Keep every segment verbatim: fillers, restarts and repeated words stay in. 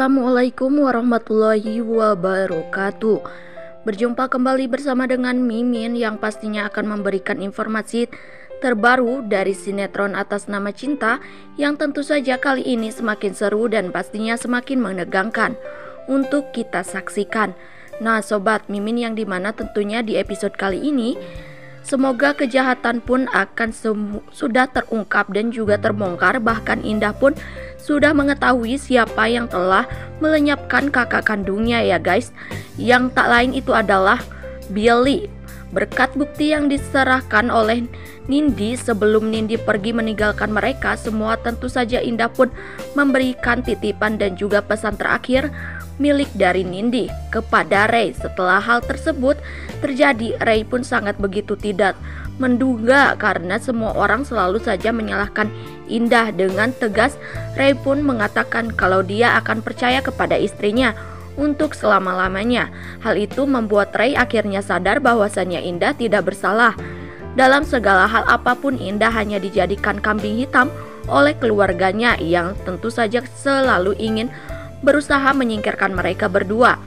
Assalamualaikum warahmatullahi wabarakatuh. Berjumpa kembali bersama dengan Mimin yang pastinya akan memberikan informasi terbaru dari sinetron Atas Nama Cinta yang tentu saja kali ini semakin seru dan pastinya semakin menegangkan untuk kita saksikan. Nah sobat Mimin yang dimana tentunya di episode kali ini semoga kejahatan pun akan sudah terungkap dan juga terbongkar. Bahkan Indah pun sudah mengetahui siapa yang telah melenyapkan kakak kandungnya ya guys. Yang tak lain itu adalah Billy. Berkat bukti yang diserahkan oleh Nindi sebelum Nindi pergi meninggalkan mereka semua, tentu saja Indah pun memberikan titipan dan juga pesan terakhir milik dari Nindi kepada Ray. Setelah hal tersebut terjadi, Ray pun sangat begitu tidak menduga karena semua orang selalu saja menyalahkan Indah. Dengan tegas Ray pun mengatakan kalau dia akan percaya kepada istrinya untuk selama-lamanya. Hal itu membuat Ray akhirnya sadar bahwasannya Indah tidak bersalah. Dalam segala hal apapun Indah hanya dijadikan kambing hitam oleh keluarganya yang tentu saja selalu ingin berusaha menyingkirkan mereka berdua.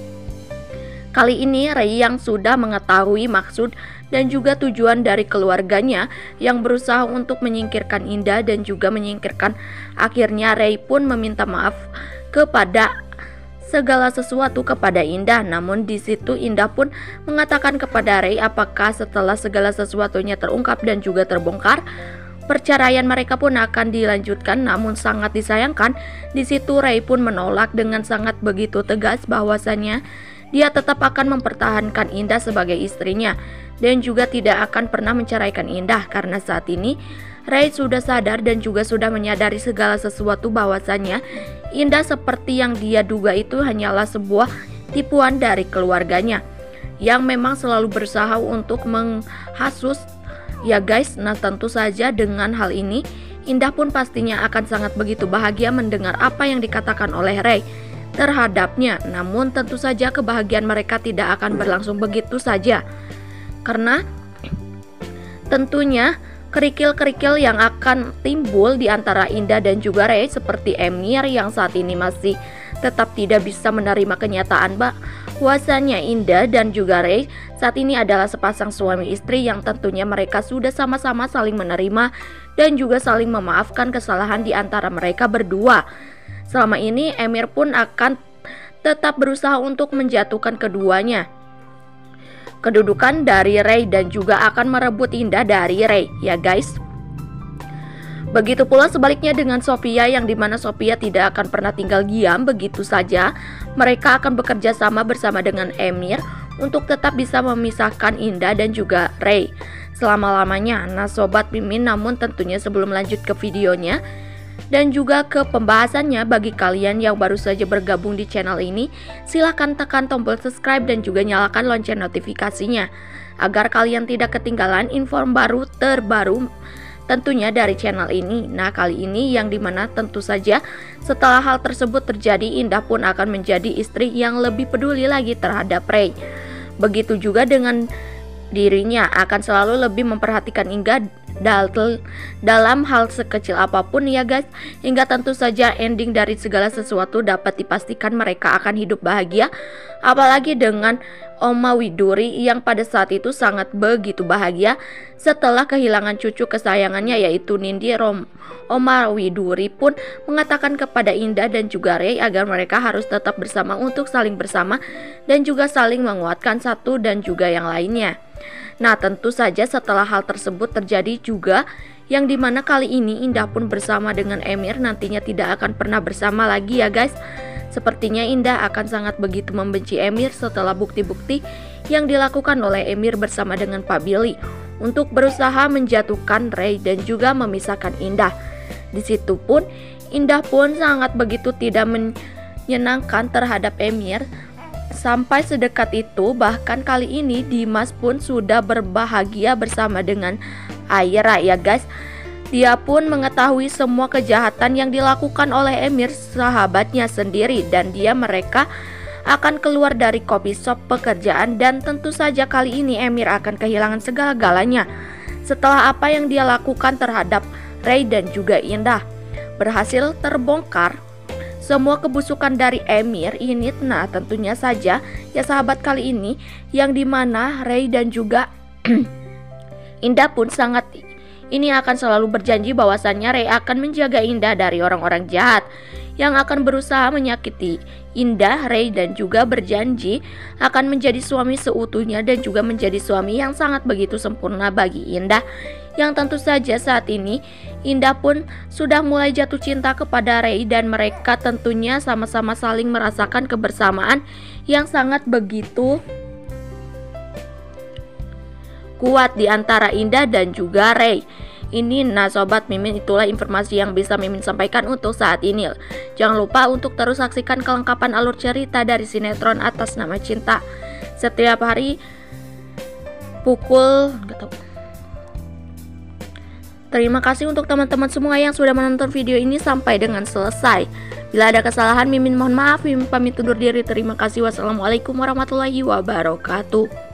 Kali ini Ray yang sudah mengetahui maksud dan juga tujuan dari keluarganya yang berusaha untuk menyingkirkan Indah dan juga menyingkirkan, akhirnya Ray pun meminta maaf kepada segala sesuatu kepada Indah. Namun di situ Indah pun mengatakan kepada Ray apakah setelah segala sesuatunya terungkap dan juga terbongkar, perceraian mereka pun akan dilanjutkan. Namun sangat disayangkan di situ Ray pun menolak dengan sangat begitu tegas bahwasannya dia tetap akan mempertahankan Indah sebagai istrinya dan juga tidak akan pernah menceraikan Indah karena saat ini Ray sudah sadar dan juga sudah menyadari segala sesuatu bahwasannya Indah seperti yang dia duga itu hanyalah sebuah tipuan dari keluarganya yang memang selalu berusaha untuk menghasut ya guys. Nah tentu saja dengan hal ini Indah pun pastinya akan sangat begitu bahagia mendengar apa yang dikatakan oleh Ray terhadapnya. Namun tentu saja kebahagiaan mereka tidak akan berlangsung begitu saja karena tentunya kerikil-kerikil yang akan timbul di antara Indah dan juga Ray seperti Emir yang saat ini masih tetap tidak bisa menerima kenyataan bahwasanya Indah dan juga Ray saat ini adalah sepasang suami istri yang tentunya mereka sudah sama-sama saling menerima dan juga saling memaafkan kesalahan di antara mereka berdua. Selama ini Emir pun akan tetap berusaha untuk menjatuhkan keduanya, kedudukan dari Ray dan juga akan merebut Indah dari Ray ya guys. Begitu pula sebaliknya dengan Sophia yang dimana Sophia tidak akan pernah tinggal diam begitu saja. Mereka akan bekerja sama bersama dengan Emir untuk tetap bisa memisahkan Indah dan juga Ray selama-lamanya. Nah sobat Mimin, namun tentunya sebelum lanjut ke videonya dan juga ke pembahasannya, bagi kalian yang baru saja bergabung di channel ini, silahkan tekan tombol subscribe dan juga nyalakan lonceng notifikasinya agar kalian tidak ketinggalan info baru terbaru tentunya dari channel ini. Nah kali ini yang dimana tentu saja setelah hal tersebut terjadi, Indah pun akan menjadi istri yang lebih peduli lagi terhadap Ray. Begitu juga dengan dirinya akan selalu lebih memperhatikan Indah dalam hal sekecil apapun ya guys, hingga tentu saja ending dari segala sesuatu dapat dipastikan mereka akan hidup bahagia. Apalagi dengan Oma Widuri yang pada saat itu sangat begitu bahagia setelah kehilangan cucu kesayangannya yaitu Nindi. Rom Oma Widuri pun mengatakan kepada Indah dan juga Ray agar mereka harus tetap bersama untuk saling bersama dan juga saling menguatkan satu dan juga yang lainnya. Nah tentu saja setelah hal tersebut terjadi juga yang dimana kali ini Indah pun bersama dengan Emir nantinya tidak akan pernah bersama lagi ya guys. Sepertinya Indah akan sangat begitu membenci Emir setelah bukti-bukti yang dilakukan oleh Emir bersama dengan Pak Billy untuk berusaha menjatuhkan Ray dan juga memisahkan Indah. Di situ pun Indah pun sangat begitu tidak menyenangkan terhadap Emir sampai sedekat itu. Bahkan kali ini Dimas pun sudah berbahagia bersama dengan Aira ya guys. Dia pun mengetahui semua kejahatan yang dilakukan oleh Emir sahabatnya sendiri dan dia mereka akan keluar dari coffee shop pekerjaan dan tentu saja kali ini Emir akan kehilangan segala-galanya setelah apa yang dia lakukan terhadap Ray dan juga Indah berhasil terbongkar. semua kebusukan dari Emir ini. Nah tentunya saja ya sahabat, kali ini yang dimana Ray dan juga Indah pun sangat ini akan selalu berjanji bahwasannya Ray akan menjaga Indah dari orang-orang jahat yang akan berusaha menyakiti Indah. Ray dan juga berjanji akan menjadi suami seutuhnya dan juga menjadi suami yang sangat begitu sempurna bagi Indah. Yang tentu saja saat ini Indah pun sudah mulai jatuh cinta kepada Ray dan mereka tentunya sama-sama saling merasakan kebersamaan yang sangat begitu kuat di antara Indah dan juga Ray ini. Nah sobat Mimin, itulah informasi yang bisa Mimin sampaikan untuk saat ini. Jangan lupa untuk terus saksikan kelengkapan alur cerita dari sinetron Atas Nama Cinta setiap hari pukul gak tahu. Terima kasih untuk teman-teman semua yang sudah menonton video ini sampai dengan selesai. Bila ada kesalahan Mimin mohon maaf. Mimin pamit undur diri. Terima kasih. Wassalamualaikum warahmatullahi wabarakatuh.